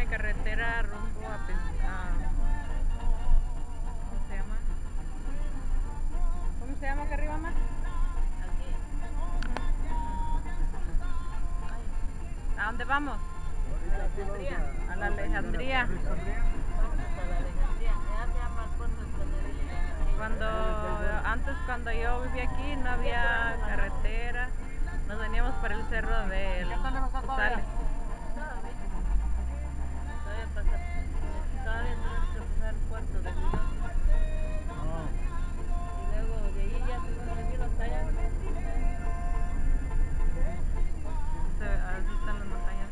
carretera rumbo a ¿cómo se llama? ¿Cómo se llama acá arriba, más? ¿A dónde vamos? A la Alejandría. Cuando yo vivía aquí no había carretera, nos veníamos para el cerro de Sales. Todavía tenemos que pasar el puerto de Quilón. Y luego de ahí ya tuvimos que ir hasta allá. Así están las montañas.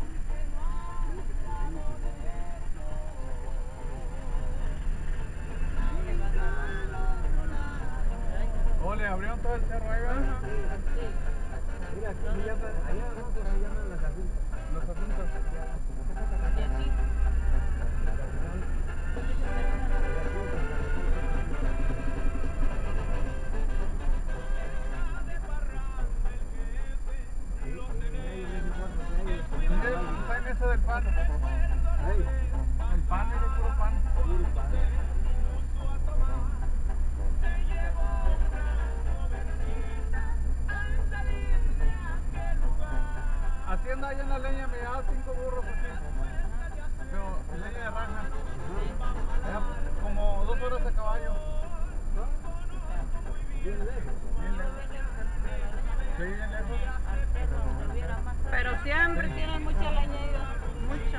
Oh, le abrieron todo el cerro ahí, ¿verdad? Sí. Mira, aquí se llama, allá abajo se llaman las asuntas. Los asuntos. Y aquí. Está en eso del pan. El pan es el puro pan. Haciendo ahí en la leña me llevaba 5 burros así. Pero leña de raja. Era como 2 horas a caballo. Bien lejos. Bien lejos. Sí, bien lejos. Pero siempre tienen mucha leña ellos. Mucha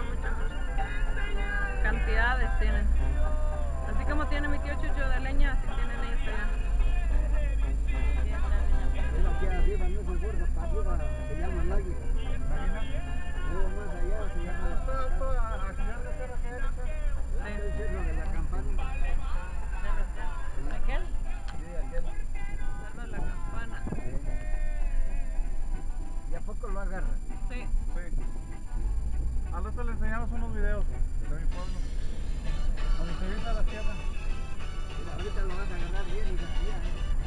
cantidades tienen. Así como tiene mi tío Chucho de leña, así tienen ellos allá. Es aquí arriba, no es el gordo, para arriba se llama el águila. Luego más allá se llama el cerro de la campana. ¿Aquel? Sí, aquel. Cerro de la campana. ¿Y a poco lo agarra? Sí. Sí. Al otro le enseñamos unos videos de mi pueblo. Cuando se visa la sierra. Mira, ahorita lo vas a agarrar bien y vacía,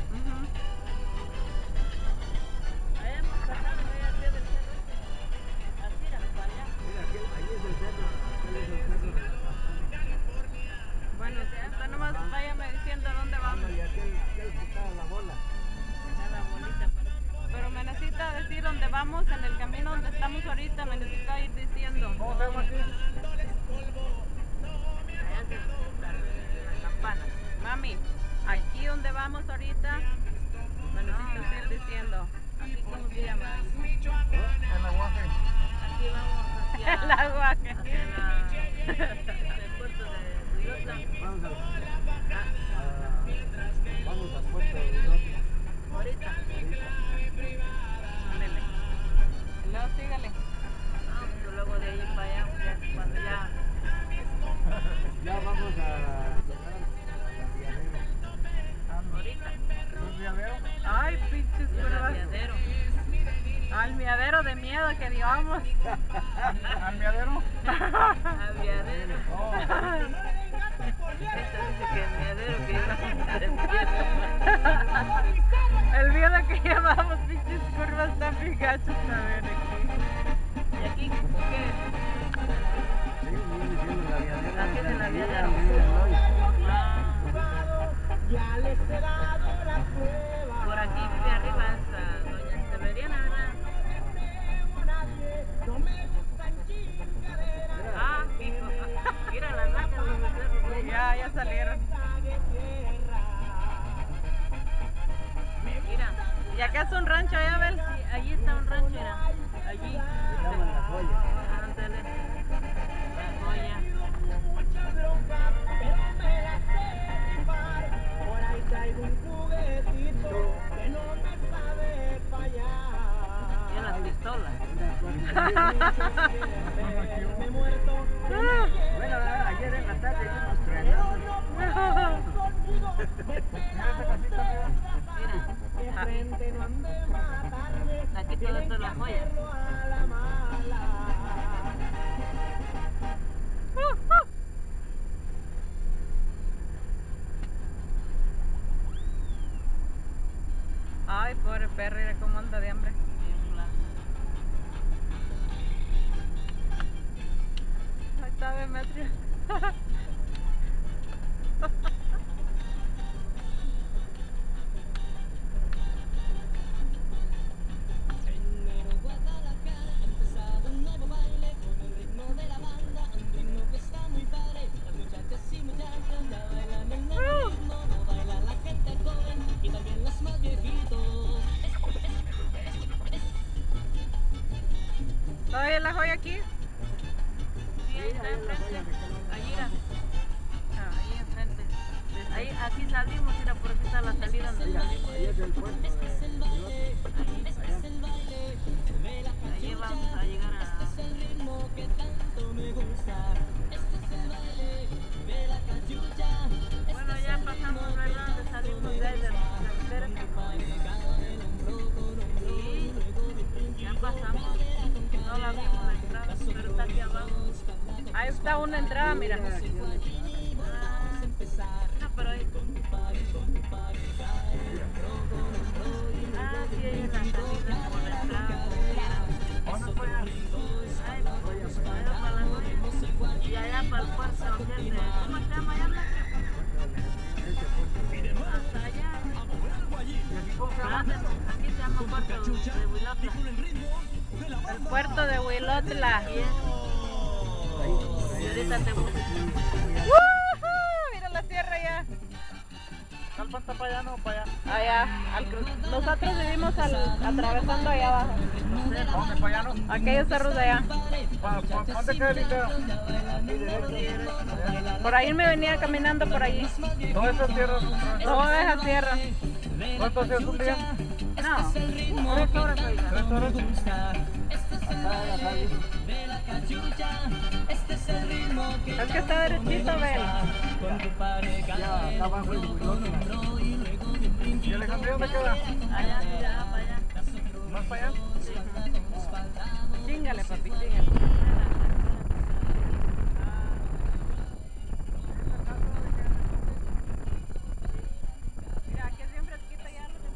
Allá hemos pasado, allá al pie del cerro este. Así era, para allá. Mira, ahí es el cerro, aquel es el cerro de la campana. Bueno, usted nomás váyame diciendo dónde vamos. Y aquel que está a la bola. A la bolita parece. Pero me necesita decir dónde vamos, en el camino donde estamos ahorita, me necesita ir diciendo. ¿Cómo se llama aquí? Allá es la campana. Mami, aquí donde vamos ahorita, me necesitas ir diciendo. ¿Aquí cómo se llama? En Aguaje. Aquí vamos hacia El aguaje. Vamos El puerto de Huilotla. Vamos al puerto de Huilotla. Ahorita. Ándele. Y luego sígale. Pues luego de ahí para allá, cuando ya. Ya vamos a llegar al viadero. Ahorita. ¿Un viadero? Ay, pinches curvas. Al miadero de miedo que digamos. ¿Al miadero? Al miadero. Oh. Esta dice que el miadero que llevamos. El miedo que llevamos, pinches curvas tan pigachos. A ver aquí. ¿Y aquí qué es? Sí, viene siendo la viadera. Aquí es de la viadera. Ya les he dado la prueba. Por aquí vive arriba esta doña Severiana, ¿verdad? No me gustan chingaderas. Ah, hijo. Mira las vacas, los becerros. Ya salieron. Mira, y acá es un rancho, ya ves, allí está un rancho, mira. Allí. Se llaman las joyas. Ándale. La joya. Mucha bronca, pero me la sé rifar. Por ahí traigo un juguetito que no me sabe fallar. Y las pistolas. Me muerto. Bueno, ayer en la tarde vimos trenazos. De frente no han de matarme. Aquí todo esto es la joya. A la mala. Ay, pobre perro, mira cómo anda de hambre. está Demetrio. ¿Todavía la joya aquí? Sí, ahí está enfrente. Allí era. Ahí enfrente. Ahí, aquí salimos, mira, por aquí está la salida donde Mira, salimos. ahí es el puerto de Allí vamos a llegar a... Bueno, ya pasamos, ¿verdad? Donde salimos de ahí del cementerio. Sí, ya pasamos. No la vimos la entrada, pero está aquí abajo. Ahí está una entrada, mira. No, pero ahí... Ah, sí, ahí en la salida, por la entrada. ¿Dónde fue allá? Ay, allá para la noche. Y allá para el puerto, ¿cómo se llama allá? Hasta allá. ¿Y aquí cómo se llama? Aquí se llama puerto de Huilotla. El puerto de Huilotla. Y ahorita te voy. Mira la sierra ya. ¿Calpan está para allá no para allá? Allá, nosotros vivimos atravesando allá abajo. ¿Dónde para allá no? Aquellos cerros de allá. ¿Dónde queda el lindero? Por ahí me venía caminando por allí. ¿Dónde está tierra? Toda esa sierra. ¿Cuánto hacías un día? No, 3 horas, oiga. 3 horas. Es que está derechito, ven. Ya acá abajo el Huilotla. ¿Y Alejandría dónde queda? Allá, mira, para allá. ¿Más para allá? Chíngale, papi, chíngale. Mira, aquí es bien fresquita ya los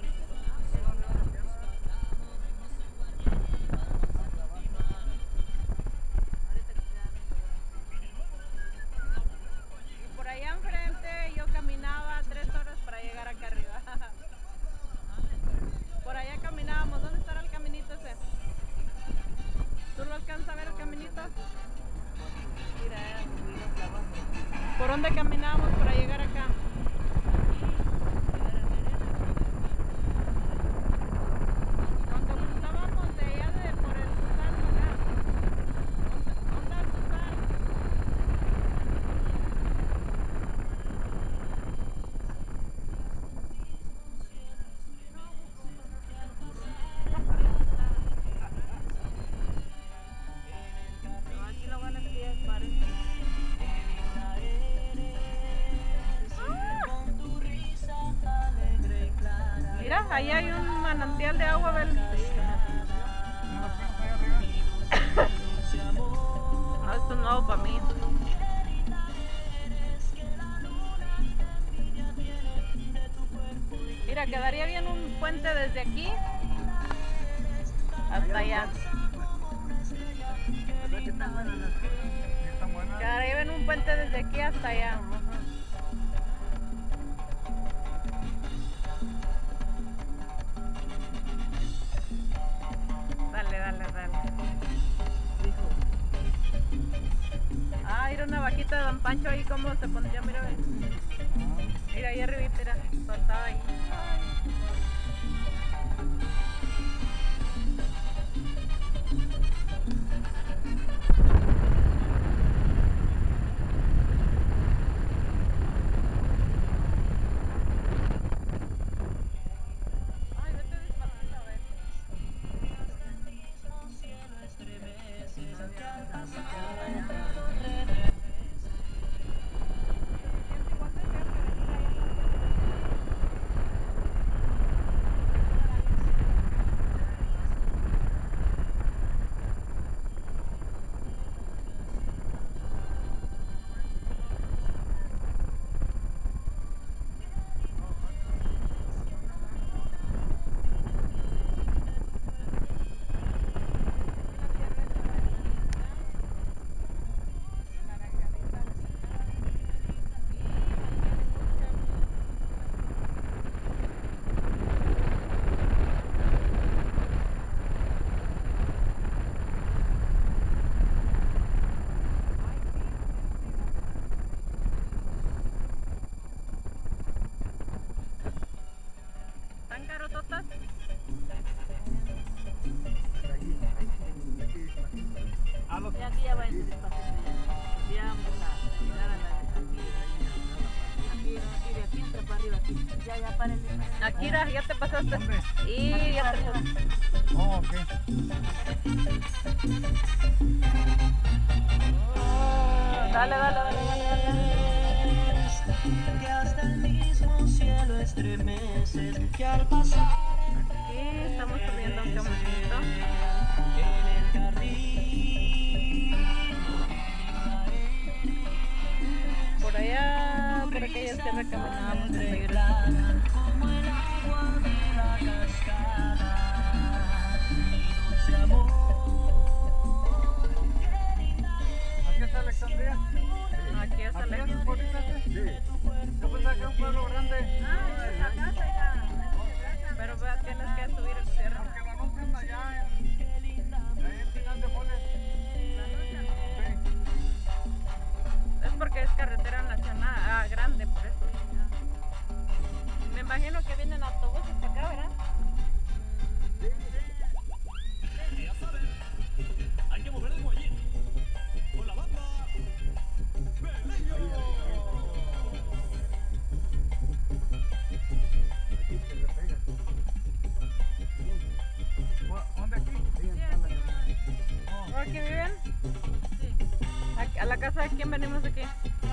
Y por allá enfrente yo caminaba 3 horas para llegar acá arriba. Por allá caminábamos. ¿Dónde estará el caminito ese? ¿Tú lo alcanzas a ver el caminito? Mira, ¿Por dónde caminábamos para llegar acá? Cuando cruzábamos de allá por el Susano acá. ¿Dónde está el Susano? no, aquí lo van a enviar, parece. Mira, ahí hay un manantial de agua, Bel. No, esto es nuevo para mí. Mira, quedaría bien un puente desde aquí hasta allá. Están buenas. Quedaría bien un puente desde aquí hasta allá. Dale, dale, dale. Ah, mira una vaquita de Don Pancho ahí, cómo se pondría, mira, ve. Mira ahí arribita, mira, soltada ahí. Ay, vete despacito, a ver. Siente igual de feo que venir ahí en la párele. Akira, ya te pasaste. ¿Dónde? Y ya te pasaste. Oh, ok. Dale, dale, dale, dale, dale. Que hasta el mismo cielo estremeces, que al pasar Aquí estamos subiendo un caminito. en el carril. Por allá, por aquella sierra caminábamos de regreso. Como el agua de la cascada, mi dulce amor. ¿Aquí está Alexandria? Aquí es ¿Aquí es Alejandro. un pueblito este? Sí. Yo pensaba que era un pueblo grande. Pero vea, tienes que subir el cerro. Porque lo anuncian allá en Final de Foles. Sí. Es porque es carretera nacional, grande, por eso. Me imagino que vienen autobuses para acá, ¿verdad? Ya saben, hay que mover el muelle con la banda Beleño. Aquí se le pega. ¿Dónde aquí? Sí, está la Oh. ¿Aquí viven? Sí. ¿A la casa de quién venimos aquí?